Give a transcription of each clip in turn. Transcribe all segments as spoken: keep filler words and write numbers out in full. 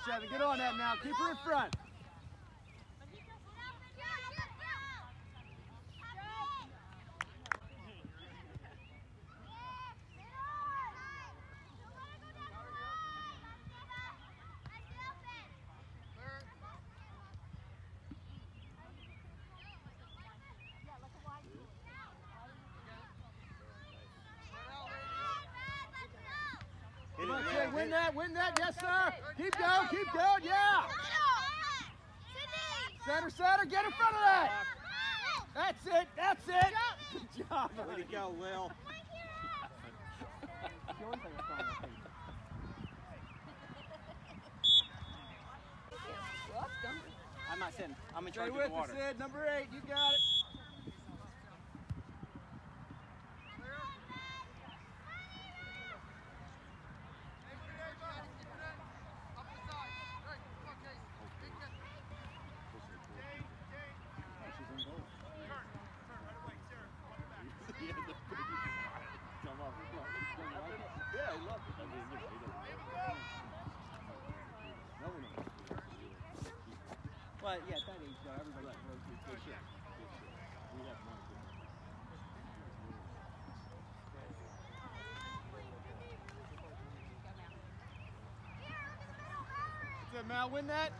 Seven. Get on that now. Keep her in front. Win that, win that, yes sir. Keep going, keep going, yeah. Center, center, get in front of that. That's it, that's it. Good job. Way to go, Will. I'm not sitting. I'm in charge of the water. Stay with us, Sid. Number eight, you got it. Well, yeah, at that age, though, everybody right. Throws good shit. Good shit. We have one good. That's it, Mal. Win that.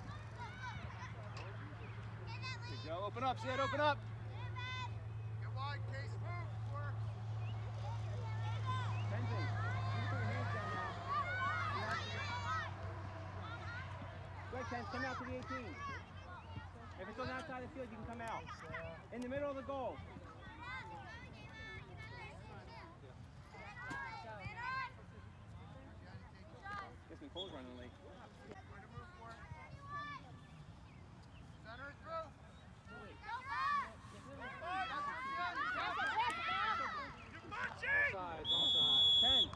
There you go. Open up, Sid. Open up. Get wide, Case. Move. Work. Kenzie, you put your hands down now. Go ahead, Ken. Come out to the eighteen. If it's on the outside of the field, you can come out. In the middle of the goal. Guess Nicole's running late. Center it through. Offside, offside. Ten.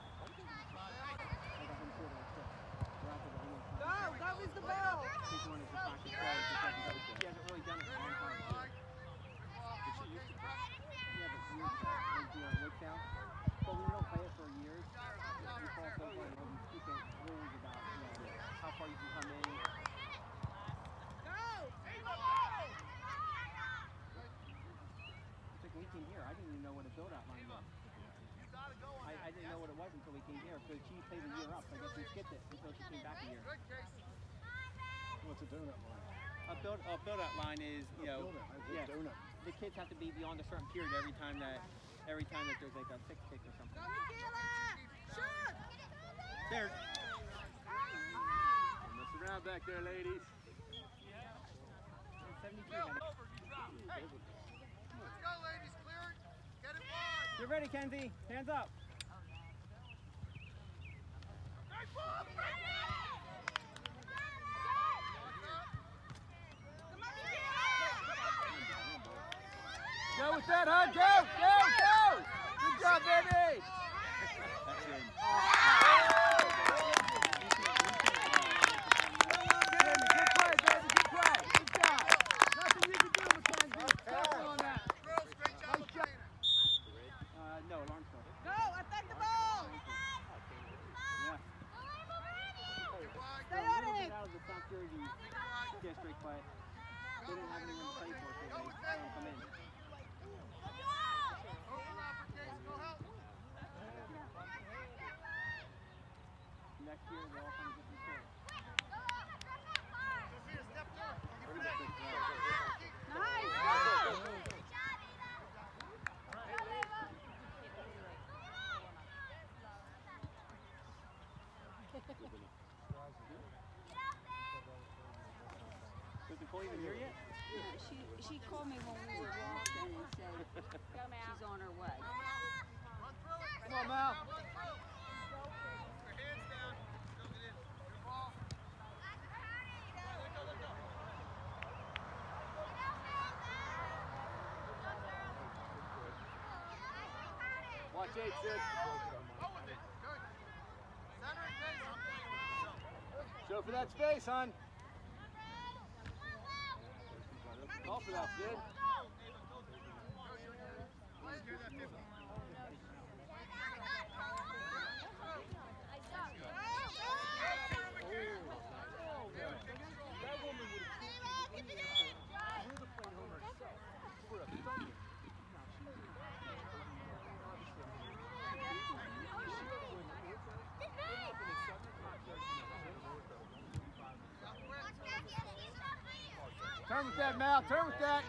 Go, that was the ball. This one is the practice play. She hasn't really done it for a long time. But she used to play. Yeah, but we do our work down. But when you don't play it for years, you fall so far and you keep it rules about, you know, how far you can come in. Go! It's like when we came here, I didn't even know what a build-out line was. I, I didn't know what it was until we came here. So she played a year up, so I guess we skipped it until she came back a year. What's a donut line? A build a build-out line is, you know, donut. yeah, donut. The kids have to be beyond a certain period every time that every time that there's like a six kick or something. Go, Michaela! Shoot! There. Don't mess around back there, ladies. seventy-two. Hey. Let's go, ladies. Clear it. Get it wide. Get ready, Kenzie. Hands up. Go with that, huh? Go, go, go! Good job, baby! That's in. Good play, baby, good play. Good job. Nothing you can do, Mackenzie. Careful on that. Girls, great job. Nice job. Uh, no, alarm still. Go, attack the ball! Yeah. Get wide. Stay on it! Out of the South Jersey district, but they didn't have anyone to play for, so they don't come in. Next year, they'll all come to different schools. Nice! Was Nicole even here yet? Yeah, she she called me when we were walking and said she's on her way. Come on, Mal. Watch eight, Sid. Show for that space, hon. Call for that, Sid. Turn with that, Mal. Turn with that.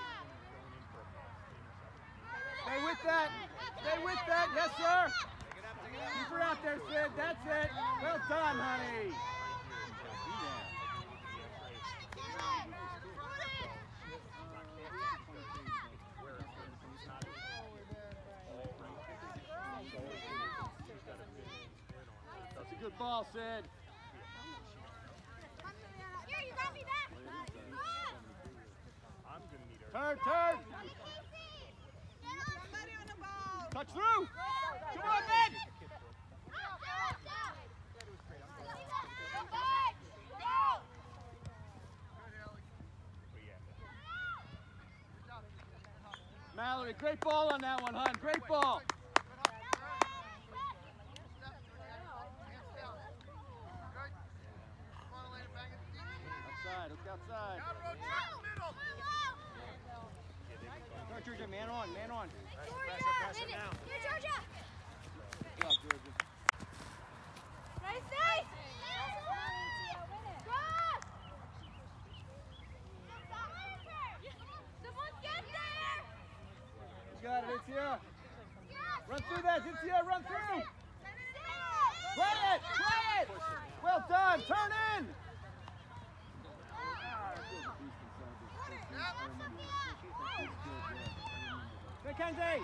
Stay with that. Stay with that. Yes, sir. Keep her out there, Sid. That's it. Well done, honey. That's a good ball, Sid. Here, you got me back. Turn, turn. Somebody on the ball. Touch through. Come on, man. Mallory, great ball on that one, hon. Great ball. Outside, look outside. Go, Georgia, man on, man on. Georgia! Here, Georgia! Good job, Georgia. Nice, nice! Someone get there! You got it, Itzia. Run through that, Itzia, run through. Play it, play it. Well done, turn in. Mackenzie.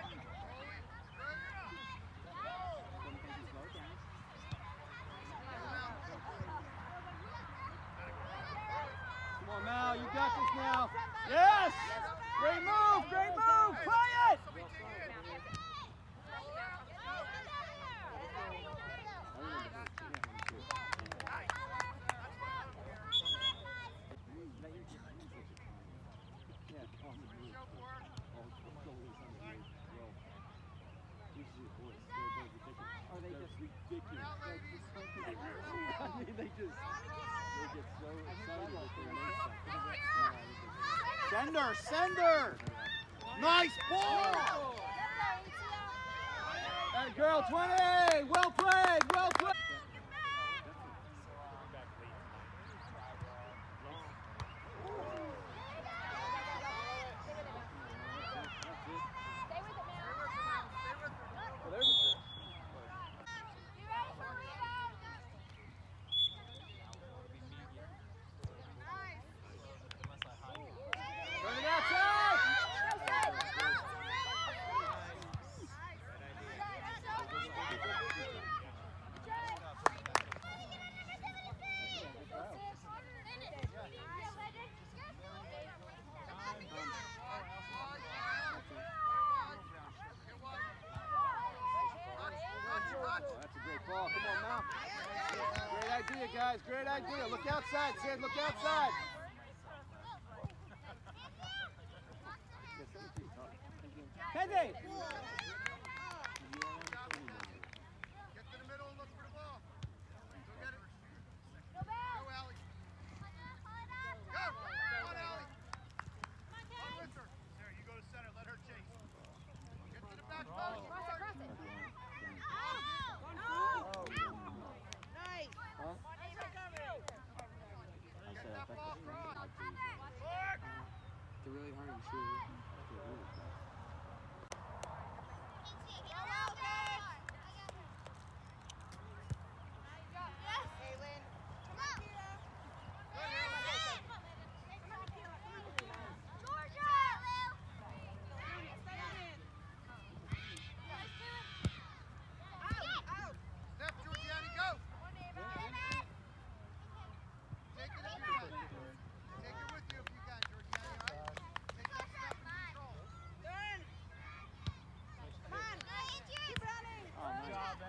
Come on, Mal, you got this now. Yes! Great move, great move, play it! Are they just ridiculous? I mean, they just they get so excited that they make something. Send her, send her! Nice ball! That girl, twenty! Well played, well played! Ball. Come on, Mal. Great idea, guys. Great idea. Look outside, Sid. Look outside. Kenzie! Get to the middle and look for the ball. Go get it. Go, Allie. Go! Come on, Allie. Run with her. There, you go to center. Let her chase. Get to the back post. Cross it, cross it. Nice. Huh? Get that ball across. They're really hard to shoot. Step, Georgiani, go! Take it if you can. Take it with you if you can, Georgiani, all right? Take that step and control. Turn. Come on. Keep running. Oh, nice. Good job,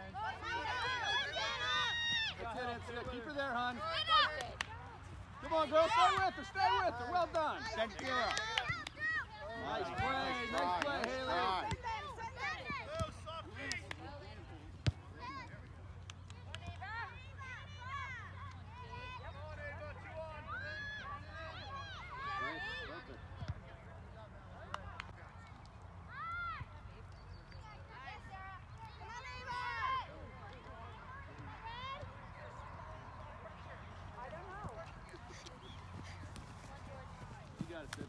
That's it, that's it. Keep her there, hon. Come on, girl. Stay with her. Stay with her. Well done. Send Kira. Nice play. Nice play, Haley. got it, Sid.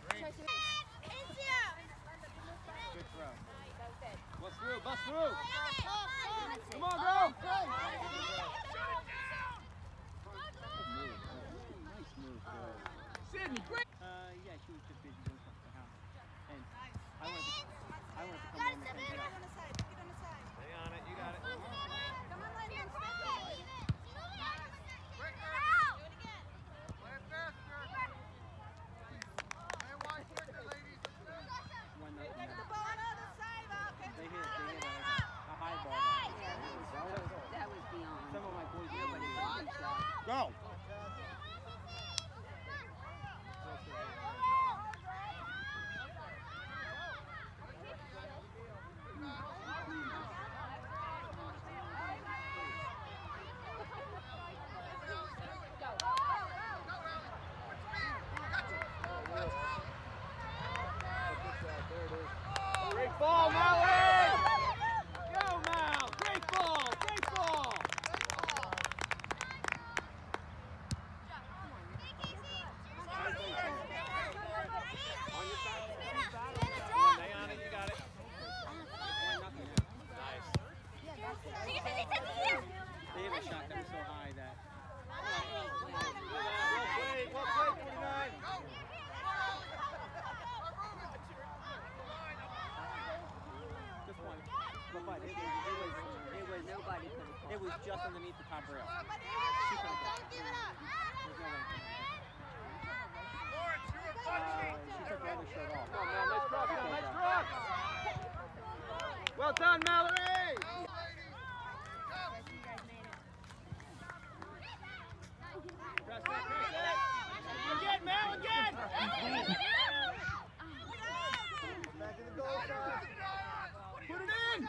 Good throw. Bust through, bust through. Come on, girl. Nice move, girl. Sydney, great. Uh, yeah, she was just busy doing stuff at the house. And I wanted to, I wanted to come home and clean it up. on the side. Pick it on the side. Stay on it, you got it. Come on, Landon. Step it. Quicker. Do it again. Play it faster. Play it wide quicker, ladies. One Take nothing. the ball on the other side, Malcolm. They hit, they hit a, a high ball. That Yeah, that was, that was beyond. Some of my boys Nobody didn't would have shot. Go. Great ball, Mallory! Go, Mal! Great ball! Great ball! Stay on it, you got it. one nothing. Nice. They hit a shot that was so high that Well played, well played, forty-nine. just one. But, but it, was, it was it was Nobody could have. it was just underneath the top rail. She couldn't get it. There's no way. Lawrence, you were Uh, punching. she took her other shirt off. Come on, Mal, nice cross, Mal, nice cross. Well done, Mallory! Go, ladies. Go. Press it, press it! Again, Mal, again! Back in the goal side. Put it in!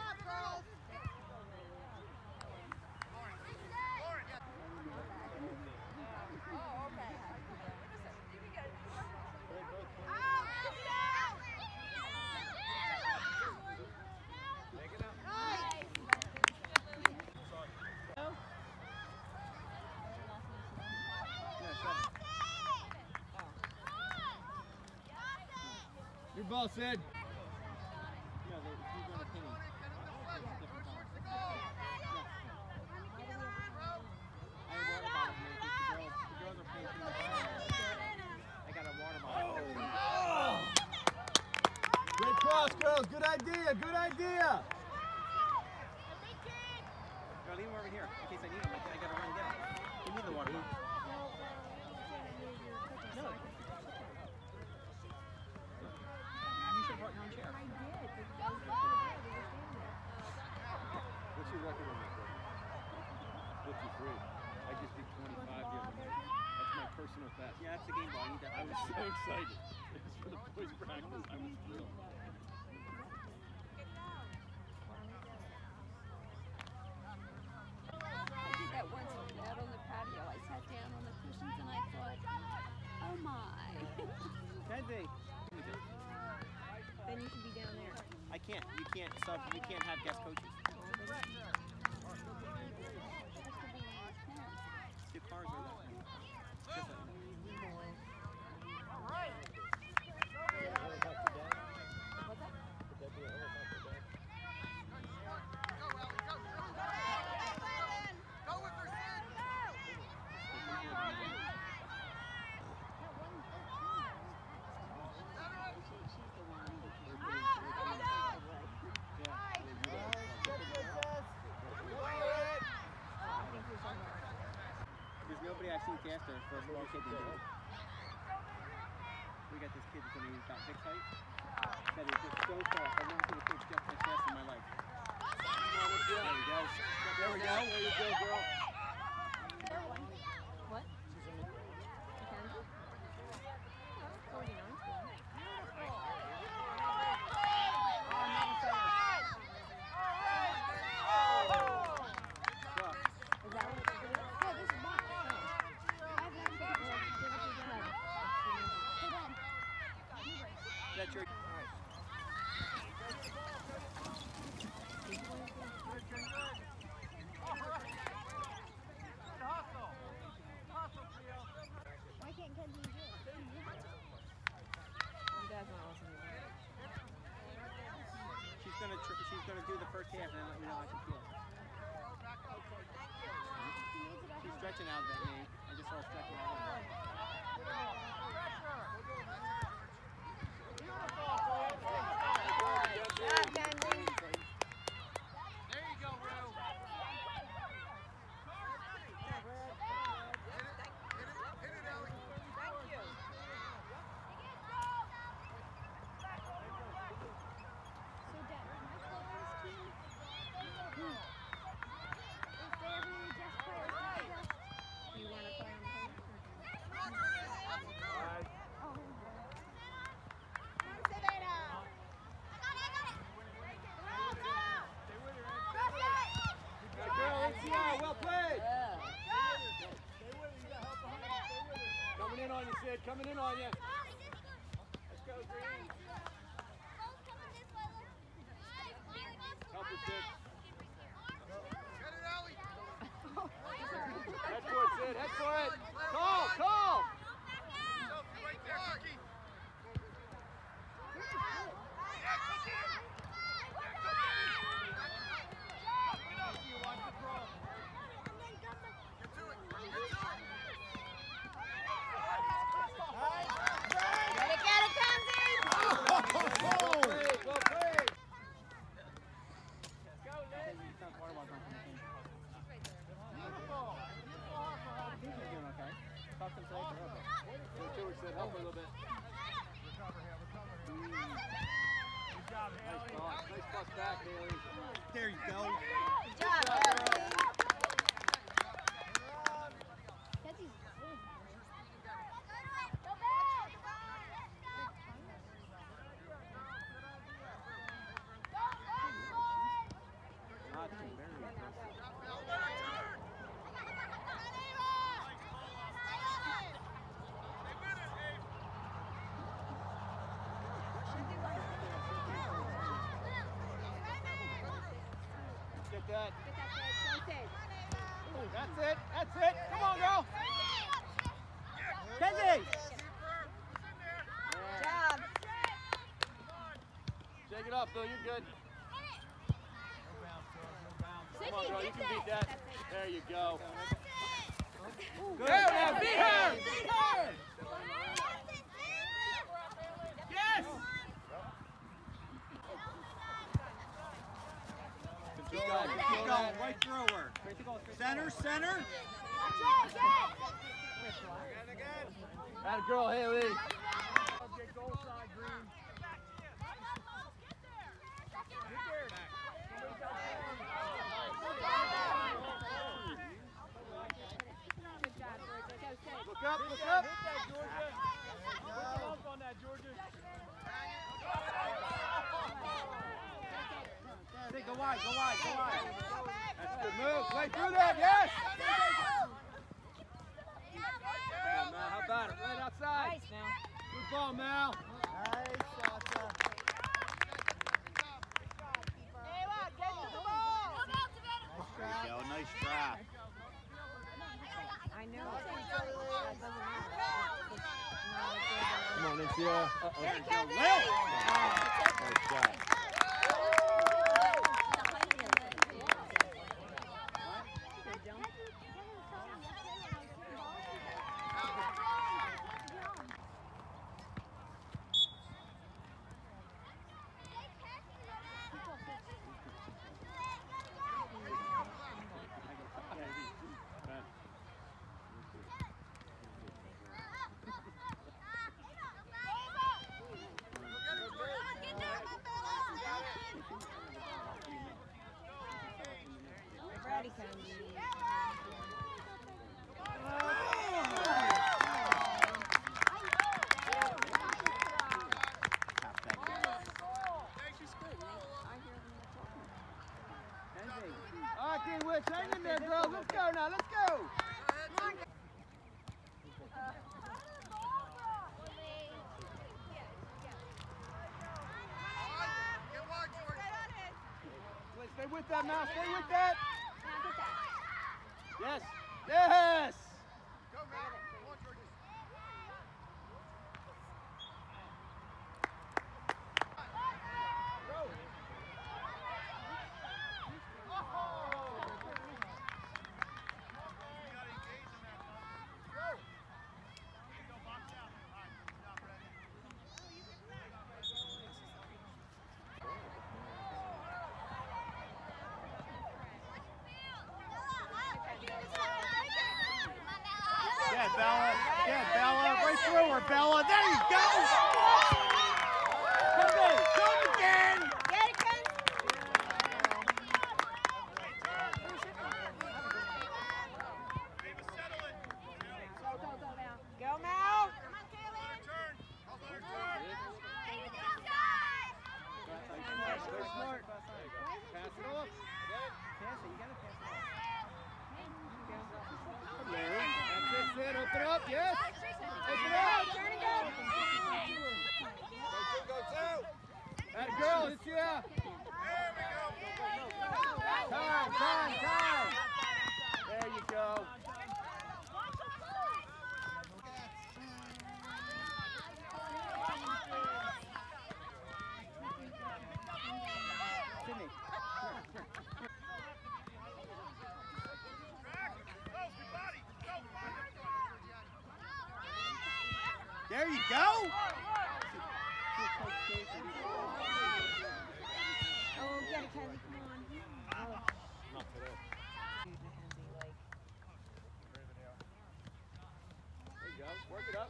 Take it out. Your ball, Sid. No, they, he's on a penny. Different color. I had water bottles in there because the girls, the girls are playing too much. I got a water bottle. Great cross, girls. Good idea, good idea. No, leave them over here in case I need them. I, I gotta run and get them. You need the water bottle. No. You should have brought your own chair. What's your record on that, bro? fifty-three. I just did twenty-five the other night. That's my personal best. Yeah, that's the game ball. I need that. I was so excited. It was for the boys' practice. I was thrilled. I did that once out on the patio. I sat down on the cushions and I thought, oh my. Kenzie. Then you should be down there. I can't. You can't sub. You can't have guest coaches. The cars are that way. Just like Go with her, Sid. There's nobody I've seen faster for a small kid than Jake. We got this kid that's only about six height. That is just so fast. I've never seen a kid just as fast in my life. There we go. There we go. There you go, girl. What? That's your. Why can't Kenzie do it? the first half and then let me know how she feels. She's stretching out of that knee. I just saw her stretching out of that. There you go, Rue. Hit it, hit it, Ellie. Thank you. So, Dad, my Flowers team, is there really just players like this? Do you want to play on the phone? Oh. Good girl, N C I, well played. Coming in on you, Sid. Coming in on you. Let's go, Green. Help her, Sid. Get it, Ellie. Head for it, Sid. Head for it. Call, call. Sophie, right there, Cookie. Get to it. Get to it. Get it, get it, Kenzie! Well played, well played. It's not part of our company. I think you're doing okay. Talk to them later. Okay. Go to her, Sid. Help her a little bit. Nice cross. Nice cross back, Haley. There you go. Good job, Ellie. Kenzie's good. Ah, it's very impressive. Get that. Get that Sid. Go, Sid. Ooh, that's it. That's it. Come on, girl. Kenzie! Good job. Shake it up, Phil. You're good. Come on, girl. You can beat that. There you go. Good. There, now, beat her. Beat her. Yes! Keep Control going, that, keep control going, that. right through her. Center, center. That girl, Haley. Good job, Georgia. Go, Sid. Look up, look up. Hey, go wide, go wide, go wide. That's a good move. Play through that, yes. Come on, Mal. How about it? Right outside. Nice, Mal. Good ball, Mal. Nice, Sasha. There you go, nice trap. I know. That doesn't matter. Come on, N C I. Uh-oh. Hey, Kenzie! Nice shot. Ready, Kenzie. All right, Greenwich, hang in there, girls. Let's go now. Let's go. Get wide, George. Wait, stay with that, Mal. Stay with that. Now get that. Yes. Yes. Go, Mal. Come on, George. Yeah, Bella, right through her, Bella. There you go. Come on, come again. Get it, Ken. Go, Mal. Go smart. Pass it off. Pass it, you gotta pass it off. Larry, that's it, open up, yes. Open up. Turn and go. Go two, go two. That girl, it's yeah. Time, time, time. There you go. Sydney. There you go. Oh, get it, Kenzie. Come on. Oh. Not today. There you go. Work it up.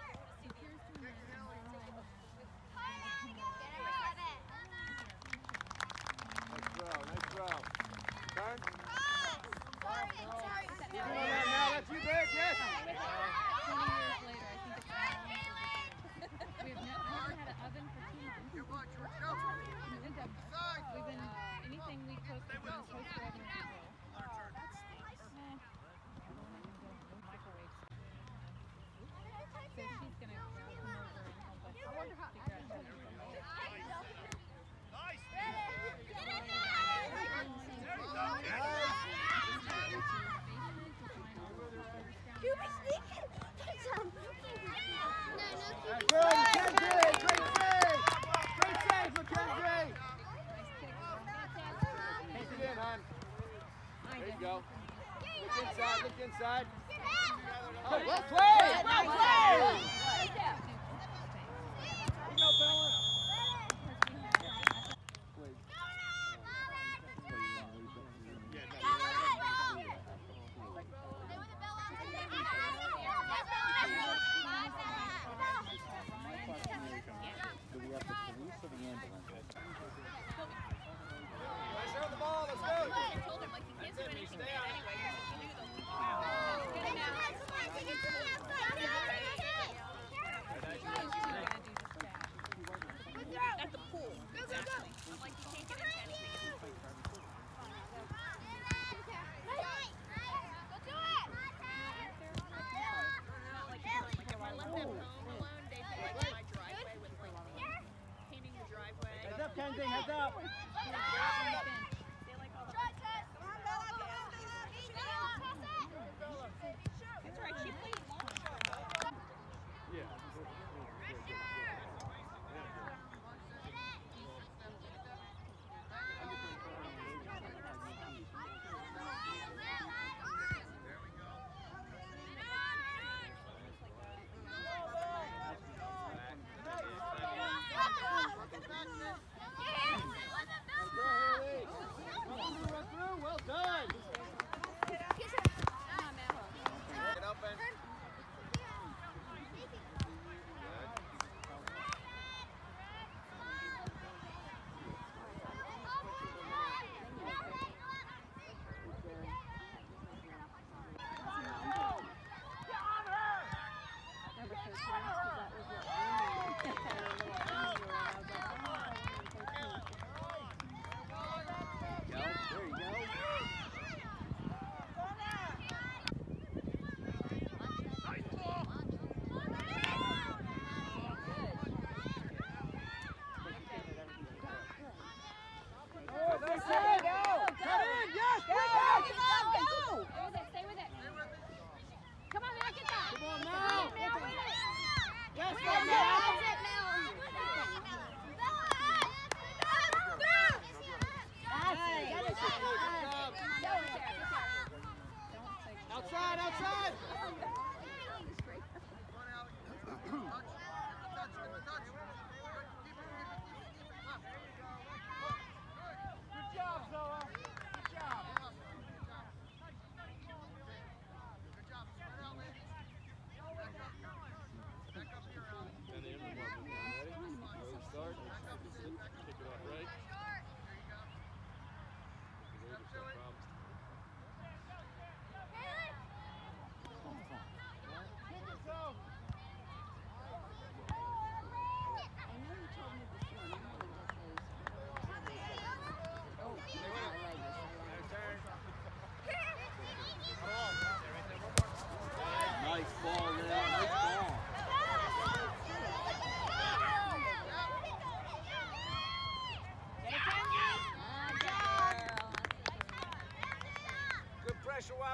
Nice throw, nice throw. Turn. Keep doing that now. That's you, Vic. Yes. We've never had an oven for two months. Good luck, George. Go. We've been, we've been anything we cook, we've been toast bread and bagel. Eh. Microwave. So she's gonna come over and help us figure out how to cook it. That's good, Mackenzie. Great save. Great save, Mackenzie. Pace it in, hon. There you go. Look inside, look inside. Oh, well played. Well played. There you go, Bella. Do we have the police or the ambulance? Let's throw the ball. Let's go. I told him, like, he can't do anything bad anyway, because if you do, they'll get him out. At the pool, exactly. I'm like, you can't get into anything. Like, if I left them home alone, they'd be like in my driveway with like painting the driveway. Heads up, Kenzie, heads up. They like all the That's right, she plays long. Yeah. Go.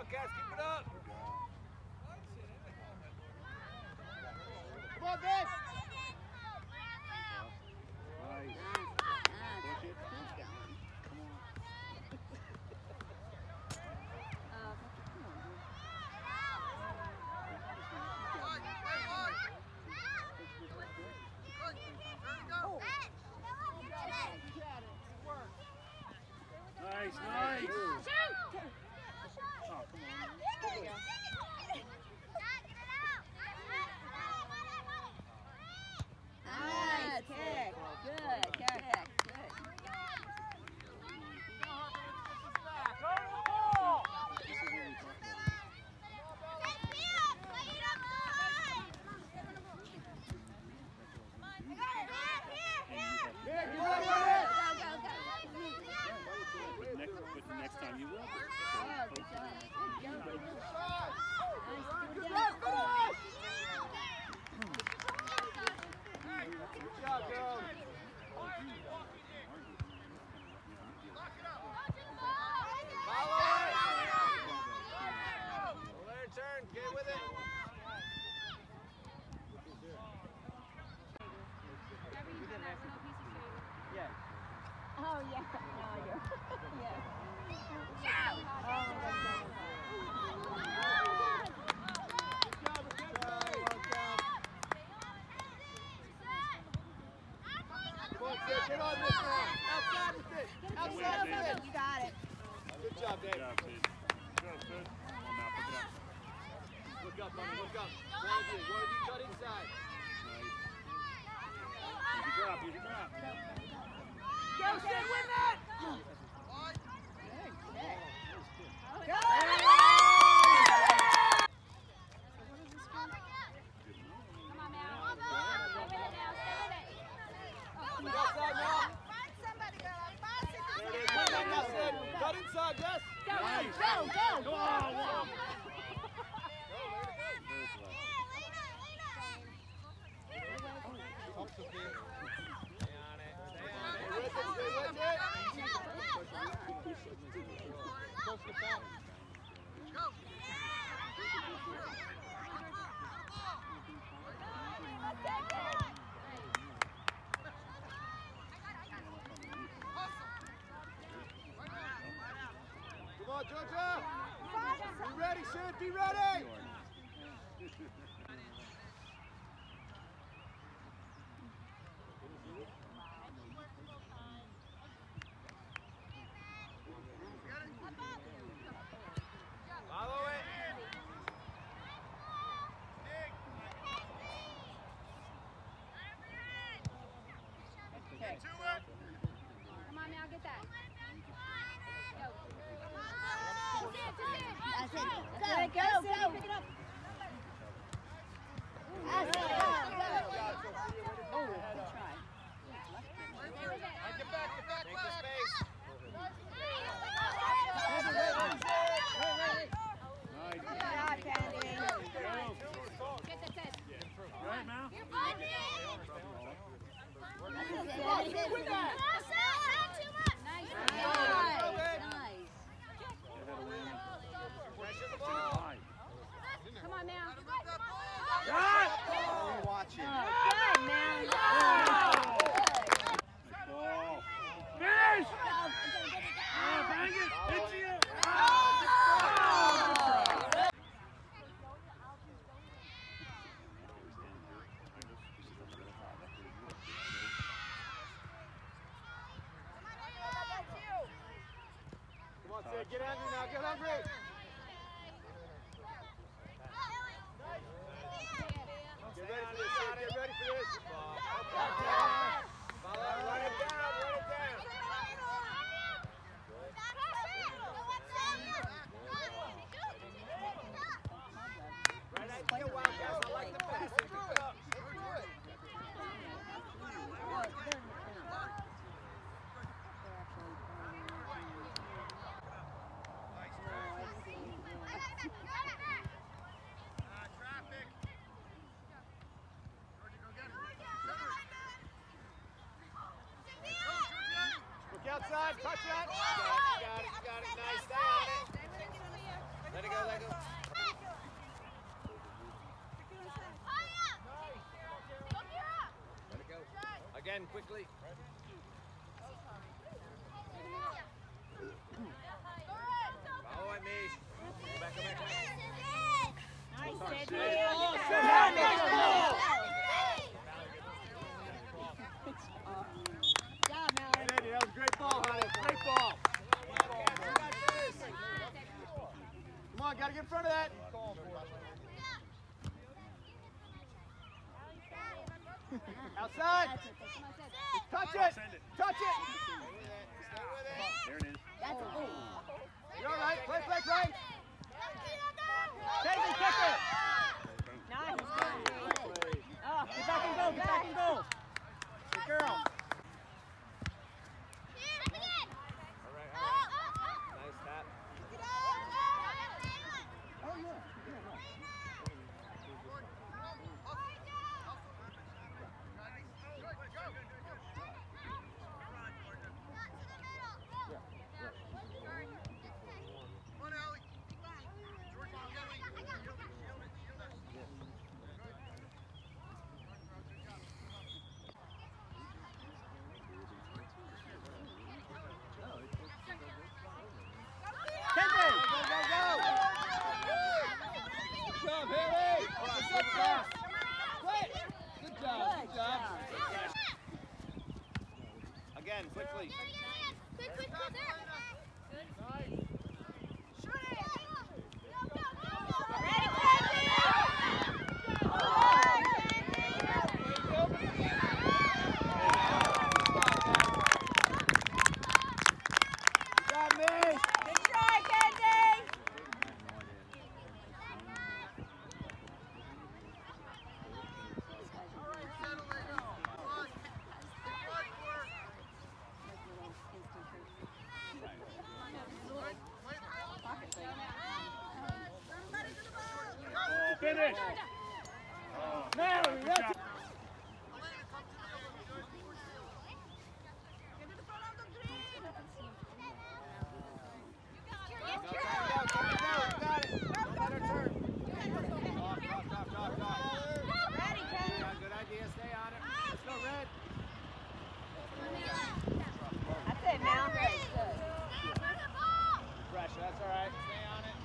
Wildcats, keep it up. Come on, Ben. Nice. Push it. Come on. Nice, nice. Oh, come on. Nice kick. Good kick. Good. But next, but next time you will. Oh, good job. Good job. Good Nice. job, girl. Follow it. We'll let her turn. Get with it. Yeah. Oh, yeah. No, I do. Yeah. Oh, Come on, Sid. Get on this now. Outside with it. Outside with it. you got it. Good job, Dave. Good job, Sid. Go, Sid. Come on now, pick it up. Look up, buddy. Look up. One of you. One of you cut inside. Nice. Easy drop, easy drop. Go, Sid, win that! Go! Come on, Mal. Stay with it now. Stay with it. Look outside now. Find somebody, girl. Find There it is. Win that now, Sid. Cut inside, Jess. Go, go, go, go. Come on, Georgia. Be ready, Sid. Be ready. Follow it. Okay. Come on, Mal. Get that. Go. That's it. Go, go, go. Pick it up. That's it. Go, go. Oh, good try. Stay with it. Get back, get back, Take the space. Nice. Good job, Kennedy. Go. Get that set. Go ahead, Mal. That's it, Kennedy. Win that. Nice. Nice, nice. Ahead of Wayne. Pressure the Send it ball. wide. Come on, Mal. Watch it. Oh, good, man. Good. Nice ball. Finish! Oh, bang it! Hit you! Come on, Sid. Get hungry now. Get hungry. Get ready for this, Sid. Get ready for this. Follow it. Run it down. Run it down. Right at you, Wildcats. I like the pass. Keep it up. Go do it. Look outside. Touch that. You got it. You got it. You got it. Nice. Stay on it. Let it go, let it go. Let it go. Again, quickly. Follow it, Mish. Go back, go back, go back. Nice, Sid. Sid. Oh, Sid. nice ball. Good job, Mallory. That was a great ball, honey. Great ball. Come on, gotta get in front of that. Outside. Touch it. Touch it. There it is. That's a goal. You're all right. Play, play, play. Casey, kick it. Nice. Oh, get back and go. Get back and go. Good girl. Nice tap. Oh, yeah. Again, quickly. Quick, quick, quick, there. Finish. Mary, that's it. That's all right. Stay on it.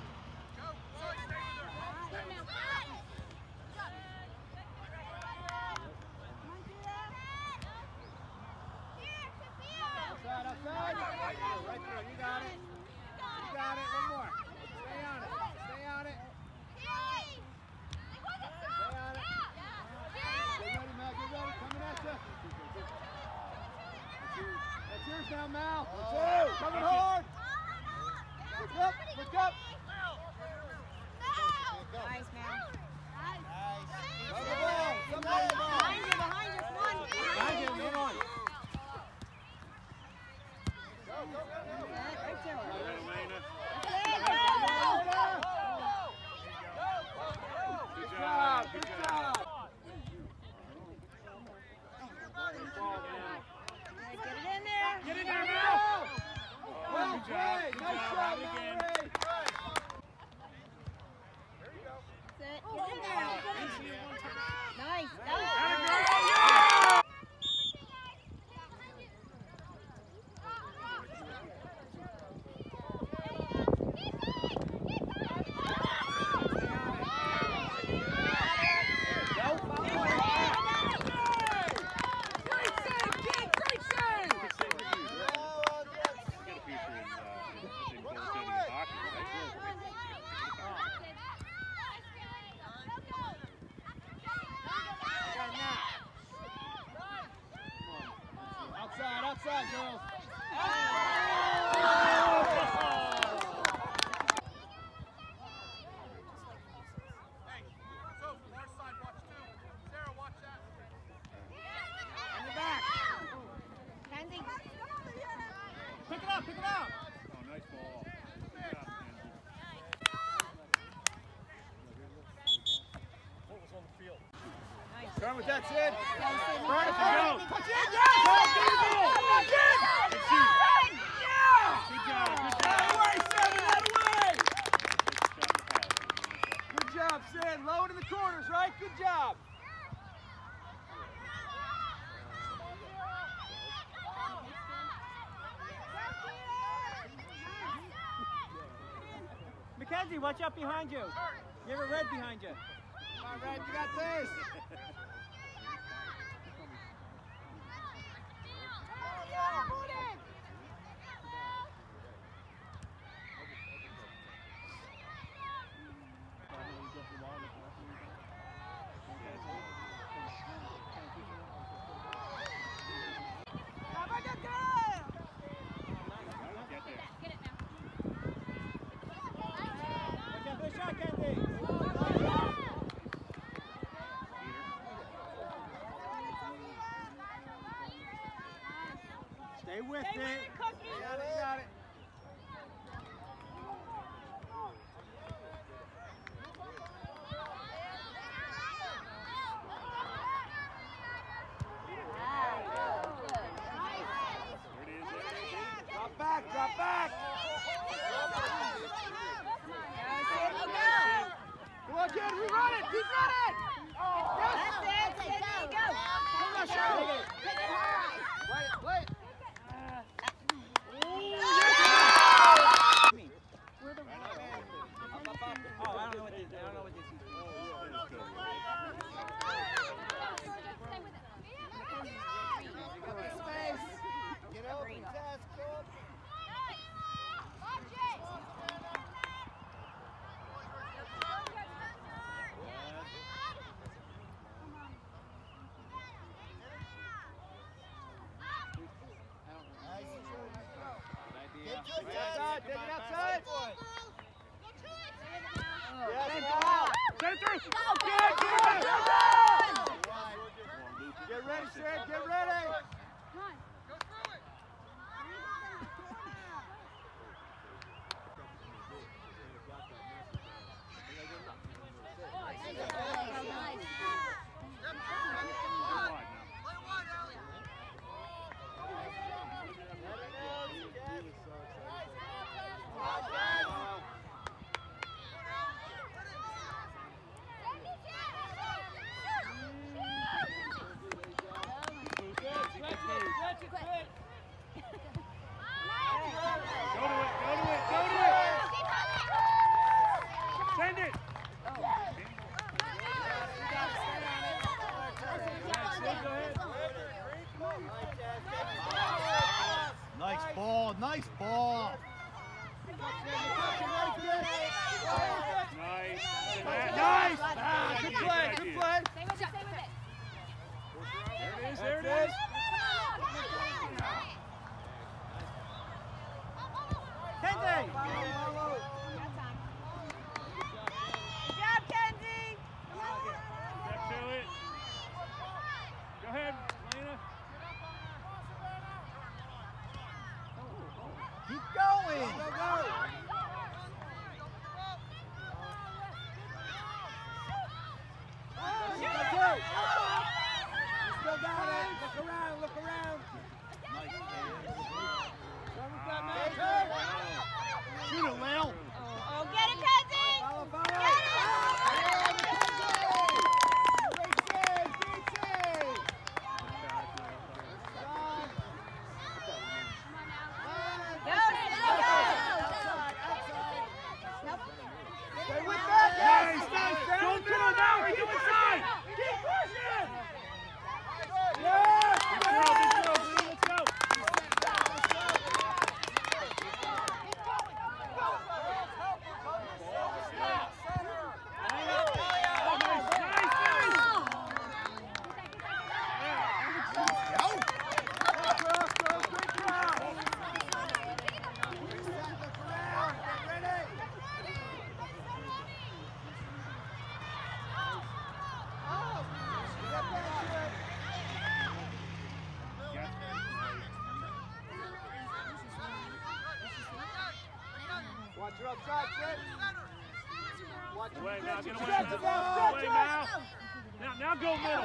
Outside, outside. Right through, right through. You got it. You got it. One more. Stay on it. Stay on it. Stay on it. Get ready, Matt. Get ready. Coming at you. That's yours now, Mal. That's two. Coming hard. Look up. Look up. Nice, Mal. Come the ball. Come the ball. Behind you, behind you, one. Behind you. Come on. Right to her. Good job. Good job. Get it in there. Get in there, Mal. Well played. Nice job, Mallory. Sit. Get in there. Nice. Nice. Outside, outside, girls. On your back. Kenzie. Pick it up, pick it up. Oh, nice ball. Good job, What was on the field? Turn with that, Sid. Go. Burn it, Go. go. Touch it, yes! Good job. Good job. That away, seven, that away! Kenzie, watch out behind you. You have a red behind you. Come on, Red, you got this. Stay with Stay it. with it, Cookie. You got it, you got it. Drop back, drop back. Come on, kid, we run it, keep running. Oh, That's it. There you go. come on, show. Wait, wait. We're the Oh, I don't know what this. I don't know what this is. Space. Get over the desk, Bob. Take it outside, take it outside. Yes, Bob. Send it through. Good, good, good. Get ready, Sid, get ready. Go to it, go to it, go to it. Send it. Nice ball, nice ball. Nice. Nice. Ah, good play, good play. Stay with it. Stay with it. There it is, there it That's is. Kenzie! Good job, Kenzie. Step to it. Go ahead, Lena. Keep going. Go, go. Still got it. Look around, look around. Shoot it, Lil. Oh, get it, Kenzie. Follow, follow. Get it. Go, Sid, go. Stay with that. Nice, nice. Don't get on now, we're doing side. Keep pushing. Good throw, good throw, Bree, let's go. Watch your outside, Sid. Watch your Away now, get away Stretch now. it out, Away stretch now. it. Now, now go middle.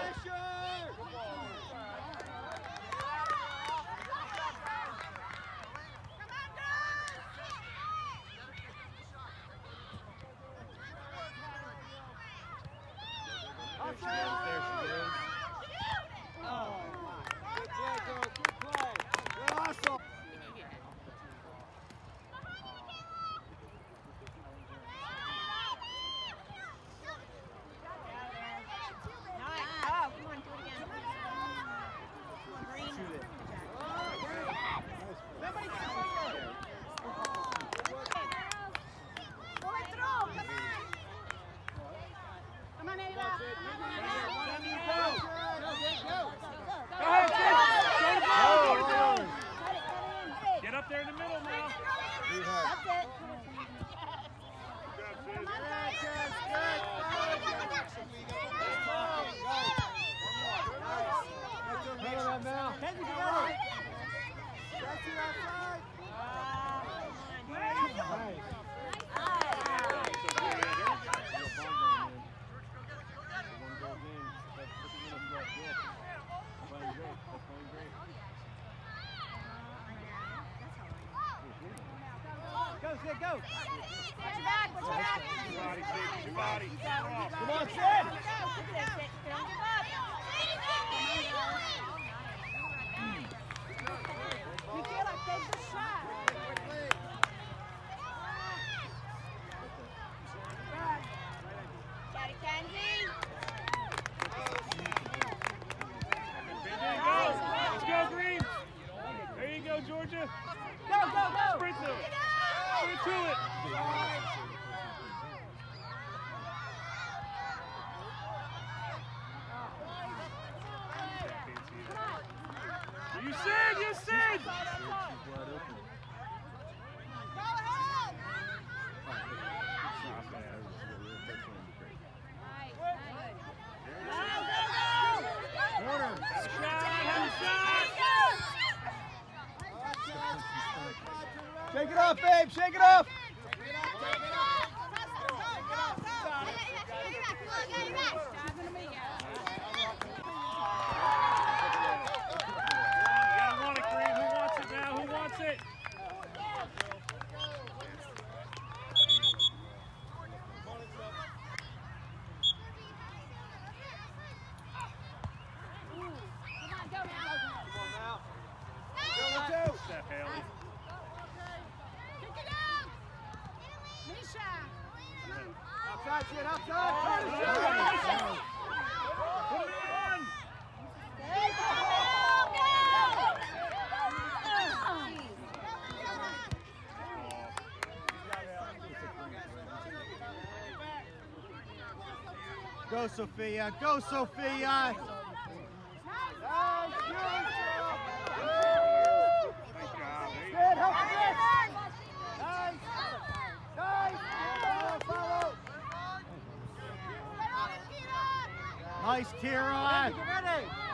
There she goes, there she goes. Oh, good play, girl, good play. Good hustle. Sid, go. Watch your back, watch your back. Body, Sid, your body. Come on, Sid. Don't give up. Michaela, take the shot. Got it, Kenzie. Let's go, Green. There you go, Georgia. Go, go, go. Sprint to it. Sprint to it. You said, you said. Shake it off, babe. Shake it off. Outside, shit, outside. Put it on. Go, Sophia. Go, Sophia. Good, help the Nice. Nice. Follow, follow. Nice, Kira. Get ready.